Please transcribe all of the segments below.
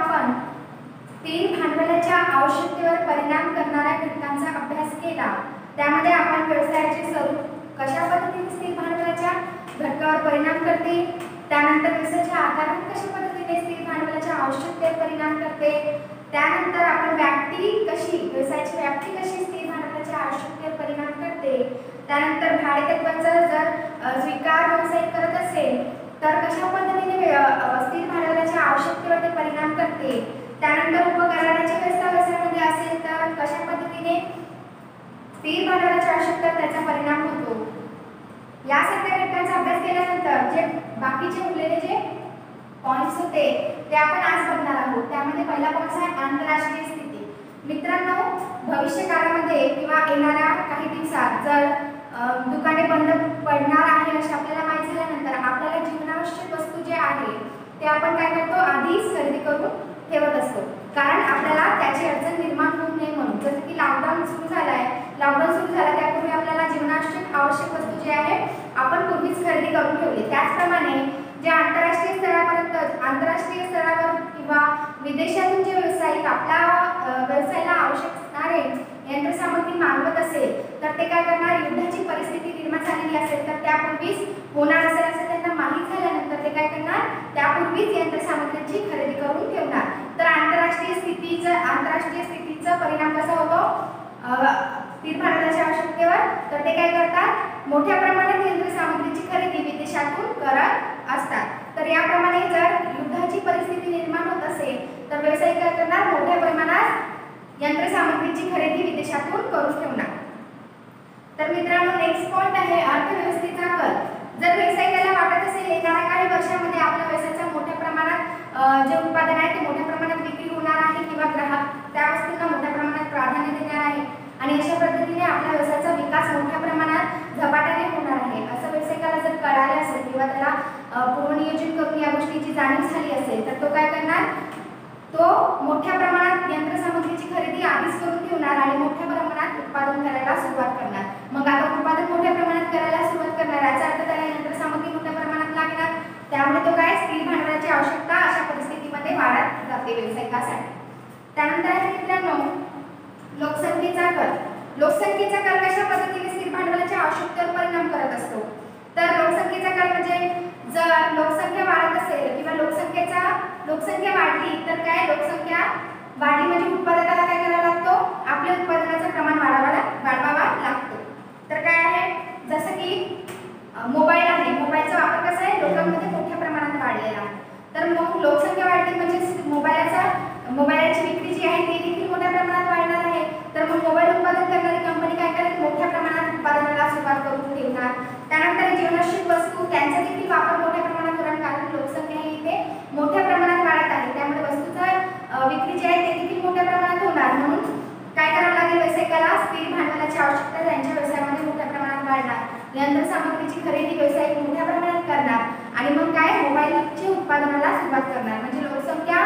आपण स्थिर भांडवलाच्या आवश्यकतेवर परिणाम करणाऱ्या घटकांचा अभ्यास केला। त्यामध्ये आपण व्यवसायाचे स्वरूप कशा पद्धतीने स्थिर भांडवलाच्या घटकावर परिणाम करते, त्यानंतर व्यवसायाच्या आकारात कशा पद्धतीने स्थिर भांडवलाच्या आवश्यकतेवर परिणाम करते, त्यानंतर आपण व्यवसायाची व्याप्ती कशी स्थिर भांडवलाच्या आवश्यकतेवर परिणाम करते, त्यानंतर भाडेतत्वाचा जर स्वीकार व्यवसाय करत असेल तर कशा पद्धतीने स्थिर भांडवलाच्या आवश्यकतेवर ते परिणाम करते, त्यानंतर उपकरणाची व्यवस्थापनामध्ये असेल तर कशा पद्धतीने स्थिर भांडवलाची आवश्यकता त्याचा परिणाम होतो। या सगळ्या घटकांचा अभ्यास केल्यानंतर जे बाकीचे उरलेले जे पॉइंट्स होते ते आपण आज बघणार आहोत। त्यामध्ये पहिला पॉइंट आहे आंतरराष्ट्रीय स्थिती। मित्रांनो, भविष्य काळामध्ये किंवा येणाऱ्या काही दिवसात जर दुकाने बंद पडणार आहे असे आपल्याला माहिती झाल्यानंतर आपल्याला जीवनावश्यक वस्तू जे आहे ते आपण काय करतो, आधीच खरेदी करून ठेवत असतो, कारण आपल्याला त्याची अडचण निर्माण होऊ नये म्हणून। जसं की लॉकडाऊन सुरू झाला त्यापूर्वी आपल्याला आवश्यक वस्तू जे आहे आपण पूर्वीच खरेदी करून ठेवली। त्याचप्रमाणे जे आंतरराष्ट्रीय स्तरावर किंवा विदेशातून जे व्यावसायिक आपल्या व्यवसायाला आवश्यक असणारे यंत्रसामग्री मागवत असेल तर ते काय करणार, युद्धाची परिस्थिती निर्माण झालेली असेल तर त्यापूर्वीच होणार असेल असं त्यांना माहीत झाल्यानंतर ते काय करणार, त्यापूर्वीच यंत्रसामग्रीची खरेदी करून ठेवणार। तर आंतरराष्ट्रीय स्थितीचा परिणाम कसा होतो स्थिर भांडवलाच्या आवश्यकतेवर, तर ते काय करतात, मोठ्या प्रमाणात यंत्रसामग्रीची खरेदी विदेशातून करत असतात। तर याप्रमाणे जर युद्धाची परिस्थिती निर्माण होत असेल तर व्यावसायिक काय करणार, मोठ्या प्रमाणात यंत्रसामग्रीची खरेदी विदेशातून करून ठेवणार। तर मित्रांनो, नेक्स्ट पॉइंट आहे अर्थव्यवस्थेचा कल। जर व्यावसायिकाला वाटत असेल येणाऱ्या काही वर्षांमध्ये आपल्या व्यवसायाचा मोठ्या प्रमाणात जे उत्पादन आहे ते मोठ्या प्रमाणात विक्री होणार आहे किंवा ग्राहक त्या वस्तूंना मोठ्या प्रमाणात प्राधान्य देणार आहे आणि अशा पद्धतीने आपल्या व्यवसायाचा विकास मोठ्या प्रमाणात झपाट्याने होणार आहे असं व्यावसायिकाला जर कळाले असेल किंवा त्याला पूर्वनियोजन करून या गोष्टीची जाणीव झाली असेल तर तो काय करणार, तो मोठ्या प्रमाणात यंत्रसामग्रीची खरेदी आधीच करून ठेवणार आणि मोठ्या प्रमाणात उत्पादन करायला सुरुवात करणार। मग आता उत्पादन मोठ्या प्रमाणात करायला सुरुवात करणार याचा अर्थ त्याला यंत्रसामग्री मोठ्या प्रमाणात लागणार, त्यामुळे तो काय स्थिर भांडवलाची आवश्यकता अशा परिस्थितीमध्ये वाढत जाते व्यावसायिकासाठी। त्यानंतर आहे मित्रांनो लोकसंख्येचा कल। लोकसंख्येचा कल कशा पद्धतीने स्थिर भांडवलाच्या आवश्यकतेवर परिणाम करत असतो, तर लोकसंख्येचा कल म्हणजे जर लोकसंख्या वाढत असेल किंवा लोकसंख्या वाढली तर काय, लोकसंख्या वाढली म्हणजे उत्पादकाला काय करावा लागतो, आपल्या उत्पादनाचं प्रमाण वाढवावा लागतो। तर काय आहे, जसं की मोबाईल आहे, मोबाईलचा वापर कसा आहे लोकांमध्ये मोठ्या प्रमाणात वाढलेला आहे, तर मग लोकसंख्या वाढली म्हणजे मोबाईलची विक्री जी आहे ती देखील मोठ्या प्रमाणात वाढणार आहे। तर मग मोबाईल उत्पादन करणारी कंपनी काय करेल, मोठ्या प्रमाणात उत्पादनाला सुरुवात करून ठेवणार। त्यानंतर जीवनावश्यक वस्तू त्यांचा देखील वापर मोठ्या प्रमाणात होणार, कारण लोकसंख्या ही इथे मोठ्या प्रमाणात वाढत आहे, त्यामुळे वस्तूचा विक्री जी आहे ते देखील मोठ्या प्रमाणात होणार। म्हणून काय करावं लागेल, व्यावसायिकाला स्थिर भांडवलाची आवश्यकता त्यांच्या व्यवसायामध्ये मोठ्या प्रमाणात वाढणार, यंत्रसामग्रीची खरेदी व्यावसायिक मोठ्या प्रमाणात करणार आणि मग काय मोबाईलच्या उत्पादनाला सुरुवात करणार। म्हणजे लोकसंख्या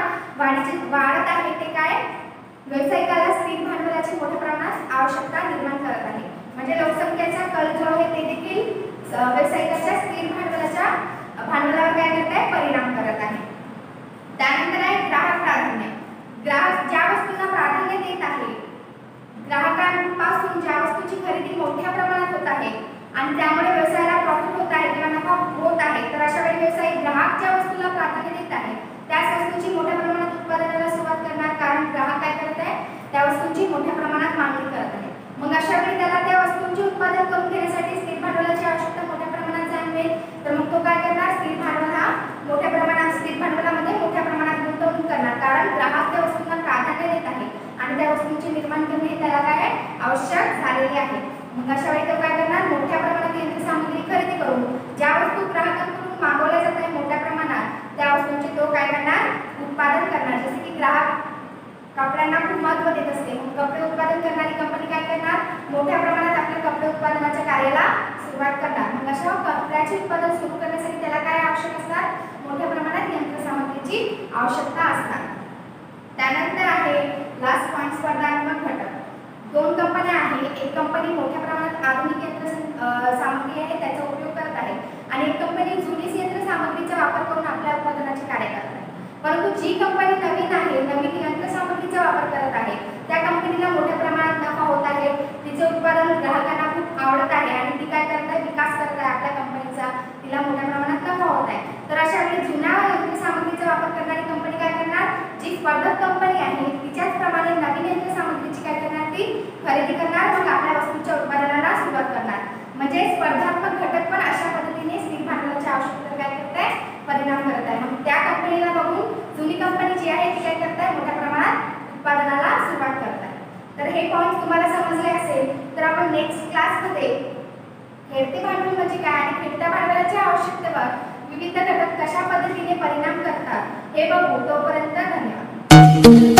वाढत आहे ते काय, व्यावसायिकाला स्थिर भांडवलाची मोठ्या प्रमाणात आवश्यकता निर्माण करत आहे। म्हणजे लोकसंख्येचा कल जो आहे ते देखील व्यावसायिकाच्या स्थिर भांडवलावर काय करत आहे, परिणाम करत आहे। त्यानंतर आहे ग्राहक प्राधान्य। ग्राहक ज्या वस्तूंना प्राधान्य देत आहे, ग्राहकांपासून ज्या वस्तूची खरेदी मोठ्या प्रमाणात होत आहे आणि त्यामुळे व्यवसायाला प्रॉफिट होत आहे किंवा नफा होत आहे, तर अशा वेळी व्यवसायिक ग्राहक ज्या वस्तूला प्राधान्य देत आहे त्याच वस्तूची मोठ्या प्रमाणात उत्पादनाला सुरुवात करणार, कारण ग्राहक काय करत आहे, त्या वस्तूंची मोठ्या प्रमाणात मागणी करत आहे। मग अशा वेळी त्याला त्या वस्तूंचे उत्पादन करून घेण्यासाठी स्थिर भांडवलाची आवश्यकता मोठ्या प्रमाणात जाणवेल, तर मग तो काय करणार, स्थिर भांडवलामध्ये मोठ्या प्रमाणात गुंतवणूक करणार, कारण ग्राहक त्या वस्तूंना प्राधान्य देत आहे आणि त्या वस्तूंचे निर्माण करणे त्याला काय आवश्यक झालेले आहे। मग अशा वेळी तो काय करणार, मोठ्या प्रमाणात यंत्रसामग्री खरेदी करून ज्या वस्तू ग्राहकांकडून मागवल्या जात आहे मोठ्या प्रमाणात त्या वस्तूंचे तो काय करणार, उत्पादन करणार। जसे की ग्राहक कपड्यांना खूप महत्त्व देत असते, मग कपडे उत्पादन करणारी कंपनी काय करणार, मोठ्या प्रमाणात आपल्या कपडे उत्पादनाच्या कार्याला सुरुवात करणार। मग अशा कपड्याचे उत्पादन सुरू करण्यासाठी त्याला काय आवश्यक असणार, मोठ्या प्रमाणात यंत्रसामग्रीची आवश्यकता असणार। त्यानंतर आहे लास्ट पॉइंट स्पर्धात्मक घटक। दोन कंपन्या आहेत, एक कंपनी मोठ्या प्रमाणात आधुनिक यंत्रसामग्री आहे त्याचा उपयोग करत आहे आणि एक कंपनी जुनी यंत्रसामग्रीचा वापर करून आपल्या उत्पादनाचे कार्य करत आहे। परंतु जी कंपनी नवीन आहे कंपनीला मोठ्या प्रमाणात नफा होत आहे, तिचे उत्पादन ग्राहकांना खूप आवडत आहे आणि ती काय करत आहे, विकास करत आहे आपल्या कंपनीचा, तिला मोठ्या प्रमाणात नफा होत आहे. तर अशा वेळी जुन्या यंत्रसामग्रीचा वापर करणारी कंपनी काय करणार, जी स्पर्धक कंपनी आहे तिच्याच प्रमाणे नवीन यंत्रसामग्रीची काय करणार, ती खरेदी करणार, मग आपल्या वस्तूंच्या उत्पादनाला सुरुवात करणार. म्हणजे स्पर्धात्मक घटक पण अशा पद्धतीने स्थिर भांडवलाच्या आवश्यकतेवर काय करत आहे, परिणाम करत आहे. मग त्या कंपनीला बघून जुनी कंपनी जी आहे ती काय करत आहे, मोठ्या प्रमाणात उत्पादनाला सुरुवात करत आहे. तर हे पॉइंट तुम्हाला समजले असेल तर आपण नेक्स्ट क्लासमध्ये खेळते भांडवल म्हणजे काय आणि खेळत्या भांडवलाच्या आवश्यकतेवर विविध घटक कशा पद्धतीने परिणाम करतात हे बघू. तोपर्यंत धन्यवाद.